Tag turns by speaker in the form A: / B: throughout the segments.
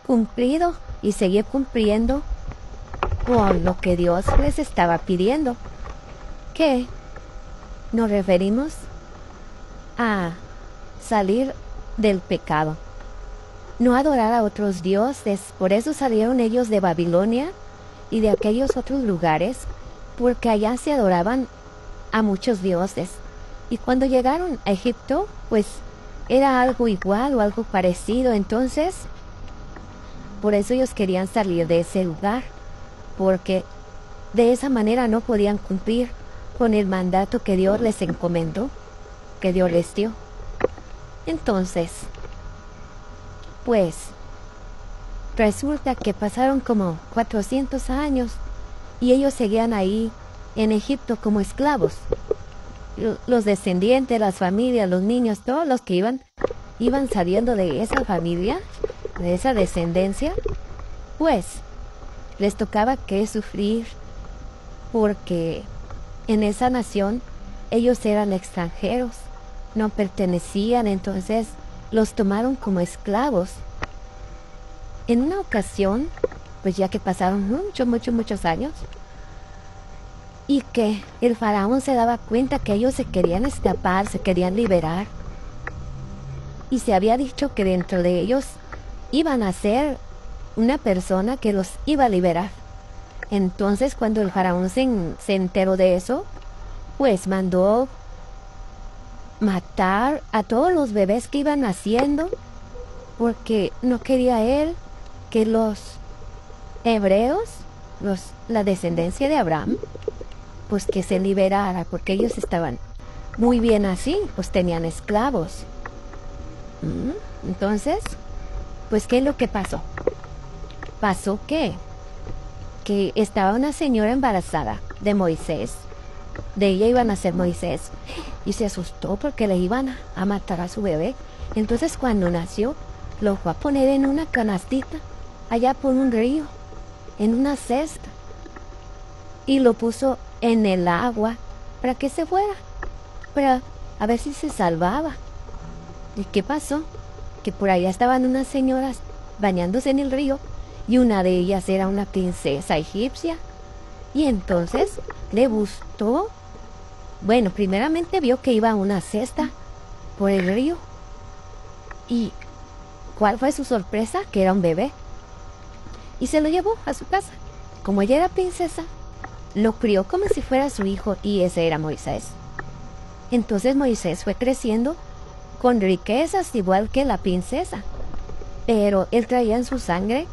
A: cumplido y seguir cumpliendo con lo que Dios les estaba pidiendo. Que nos referimos a salir del pecado, no adorar a otros dioses. Por eso salieron ellos de Babilonia y de aquellos otros lugares, porque allá se adoraban a muchos dioses. Y cuando llegaron a Egipto, pues era algo igual o algo parecido. Entonces, por eso ellos querían salir de ese lugar, porque de esa manera no podían cumplir con el mandato que Dios les encomendó, que Dios les dio. Entonces, pues, resulta que pasaron como 400 años y ellos seguían ahí en Egipto como esclavos. Los descendientes, las familias, los niños, todos los que iban saliendo de esa familia, de esa descendencia, pues les tocaba que sufrir, porque en esa nación ellos eran extranjeros, no pertenecían. Entonces los tomaron como esclavos. En una ocasión, pues ya que pasaron muchos años, y que el faraón se daba cuenta que ellos se querían escapar, se querían liberar, y se había dicho que dentro de ellos iban a ser una persona que los iba a liberar. Entonces, cuando el faraón se enteró de eso, pues mandó matar a todos los bebés que iban naciendo, porque no quería él que los hebreos, la descendencia de Abraham, pues que se liberara, porque ellos estaban muy bien así, pues tenían esclavos. Entonces, pues ¿qué es lo que pasó? Pasó que estaba una señora embarazada de Moisés. De ella iban a ser Moisés, y se asustó porque le iban a matar a su bebé. Entonces cuando nació, lo fue a poner en una canastita allá por un río, en una cesta, y lo puso en el agua para que se fuera, para a ver si se salvaba. ¿Y qué pasó? Que por allá estaban unas señoras bañándose en el río, y una de ellas era una princesa egipcia. Y entonces le gustó. Bueno, primeramente vio que iba a una cesta por el río. ¿Y cuál fue su sorpresa? Que era un bebé. Y se lo llevó a su casa. Como ella era princesa, lo crió como si fuera su hijo, y ese era Moisés. Entonces Moisés fue creciendo con riquezas igual que la princesa. Pero él traía en su sangre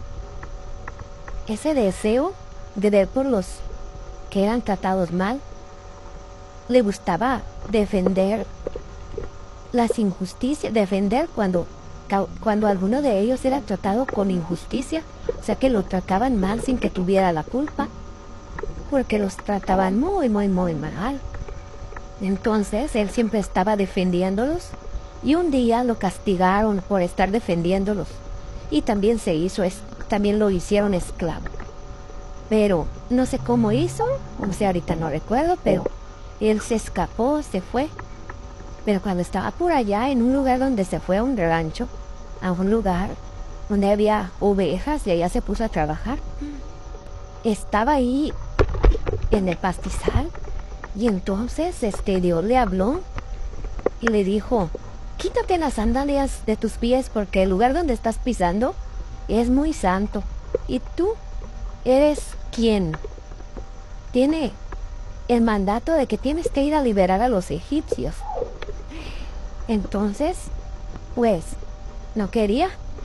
A: ese deseo de ver por los que eran tratados mal. Le gustaba defender las injusticias, defender cuando alguno de ellos era tratado con injusticia, o sea que lo trataban mal sin que tuviera la culpa, porque los trataban muy mal. Entonces él siempre estaba defendiéndolos, y un día lo castigaron por estar defendiéndolos, y también también lo hicieron esclavo. Pero no sé cómo hizo, o sea, ahorita no recuerdo, pero él se escapó, se fue. Pero cuando estaba por allá, en un lugar donde se fue a un rancho, a un lugar donde había ovejas, y allá se puso a trabajar. Estaba ahí en el pastizal, y entonces Dios le habló y le dijo: quítate las sandalias de tus pies, porque el lugar donde estás pisando es muy santo, y tú eres quien tiene el mandato de que tienes que ir a liberar a los egipcios. Entonces, pues, no quería,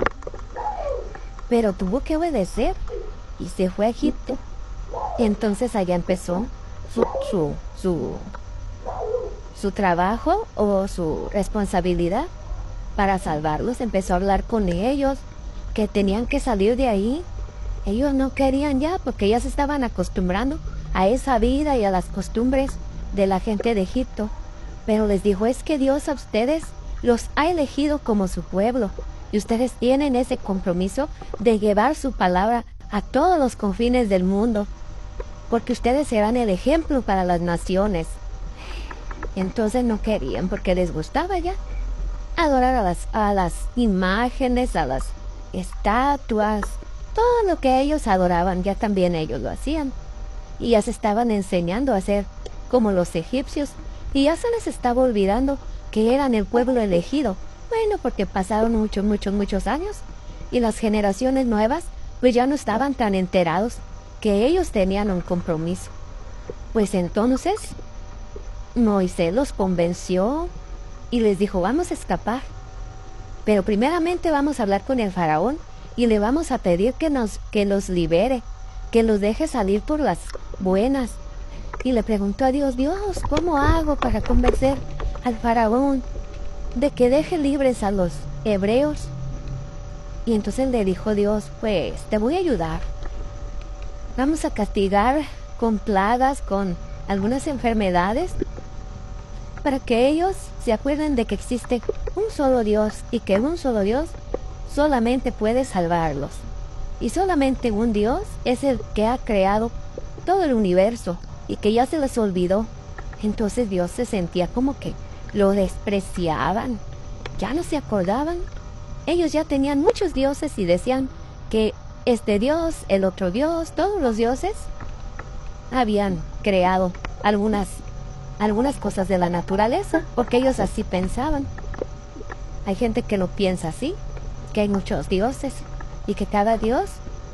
A: pero tuvo que obedecer y se fue a Egipto. Entonces allá empezó su trabajo, o su responsabilidad para salvarlos. Empezó a hablar con ellos que tenían que salir de ahí. Ellos no querían ya, porque ya se estaban acostumbrando a esa vida y a las costumbres de la gente de Egipto. Pero les dijo: es que Dios a ustedes los ha elegido como su pueblo, y ustedes tienen ese compromiso de llevar su palabra a todos los confines del mundo, porque ustedes serán el ejemplo para las naciones. Entonces no querían, porque les gustaba ya adorar a las imágenes, a las estatuas, todo lo que ellos adoraban, ya también ellos lo hacían. Y ya se estaban enseñando a hacer como los egipcios, y ya se les estaba olvidando que eran el pueblo elegido. Bueno, porque pasaron muchos años, y las generaciones nuevas pues ya no estaban tan enterados que ellos tenían un compromiso. Pues entonces Moisés los convenció y les dijo, vamos a escapar, pero primeramente vamos a hablar con el faraón y le vamos a pedir que los libere, que los deje salir por las buenas. Y le preguntó a Dios, Dios, ¿cómo hago para convencer al faraón de que deje libres a los hebreos? Y entonces le dijo Dios, pues te voy a ayudar. Vamos a castigar con plagas, con algunas enfermedades, para que ellos se acuerden de que existe un solo Dios y que un solo Dios solamente puede salvarlos. Y solamente un Dios es el que ha creado todo el universo y que ya se les olvidó. Entonces Dios se sentía como que lo despreciaban, ya no se acordaban. Ellos ya tenían muchos dioses y decían que este Dios, el otro Dios, todos los dioses habían creado algunas cosas de la naturaleza, porque ellos así pensaban. Hay gente que lo piensa así, que hay muchos dioses y que cada dios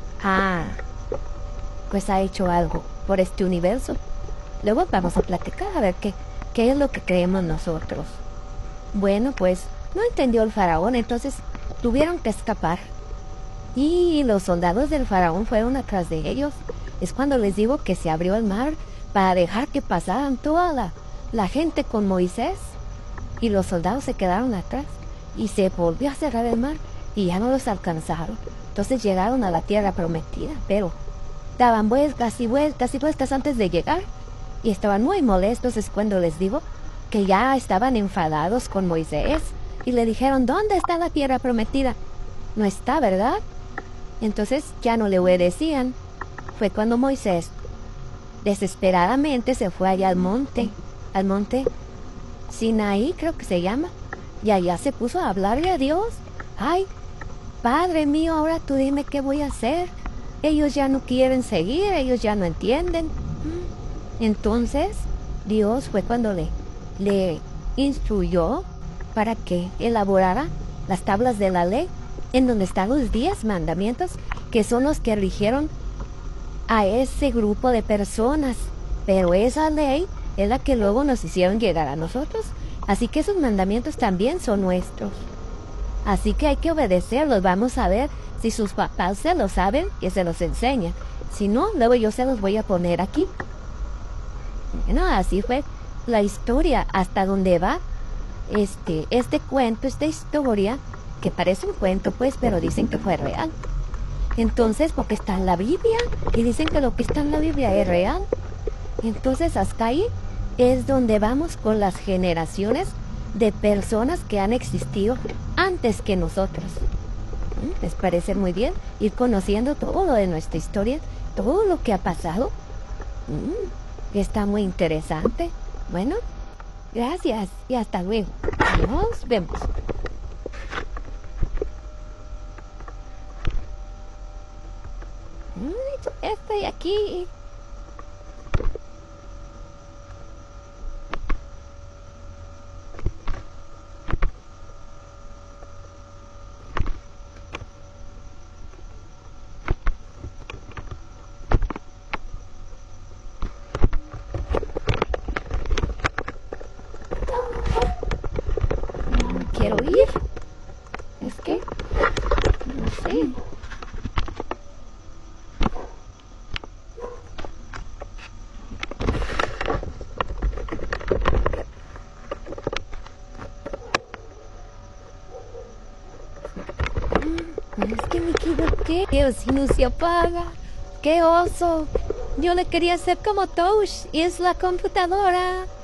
A: pues ha hecho algo por este universo. Luego vamos a platicar a ver qué es lo que creemos nosotros. Bueno, pues no entendió el faraón, entonces tuvieron que escapar. Y los soldados del faraón fueron atrás de ellos. Es cuando les digo que se abrió el mar para dejar que pasaran toda la gente con Moisés. Y los soldados se quedaron atrás. Y se volvió a cerrar el mar y ya no los alcanzaron. Entonces llegaron a la tierra prometida, pero daban vueltas y vueltas y vueltas antes de llegar. Y estaban muy molestos. Es cuando les digo que ya estaban enfadados con Moisés. Y le dijeron, ¿dónde está la tierra prometida? No está, ¿verdad? Entonces ya no le obedecían. Fue cuando Moisés desesperadamente se fue allá al monte Sinaí, creo que se llama, y allá se puso a hablarle a Dios. Ay, Padre mío, ahora tú dime qué voy a hacer. Ellos ya no quieren seguir, ellos ya no entienden. Entonces Dios fue cuando le instruyó para que elaborara las tablas de la ley, en donde están los 10 mandamientos, que son los que rigieron a ese grupo de personas. Pero esa ley es la que luego nos hicieron llegar a nosotros. Así que esos mandamientos también son nuestros. Así que hay que obedecerlos. Vamos a ver si sus papás se los saben, que se los enseñan. Si no, luego yo se los voy a poner aquí. Bueno, así fue la historia hasta donde va este cuento, esta historia, que parece un cuento pues, pero dicen que fue real. Entonces, porque está en la Biblia, y dicen que lo que está en la Biblia es real. Entonces hasta ahí es donde vamos con las generaciones de personas que han existido antes que nosotros. ¿Les parece muy bien ir conociendo todo lo de nuestra historia, todo lo que ha pasado? Está muy interesante. Bueno, gracias y hasta luego. Nos vemos. Estoy aquí. Quiero ir. Es que no sé. Es que me equivoqué. Pero si no se apaga. ¡Qué oso! Yo le quería hacer como Touch y es la computadora.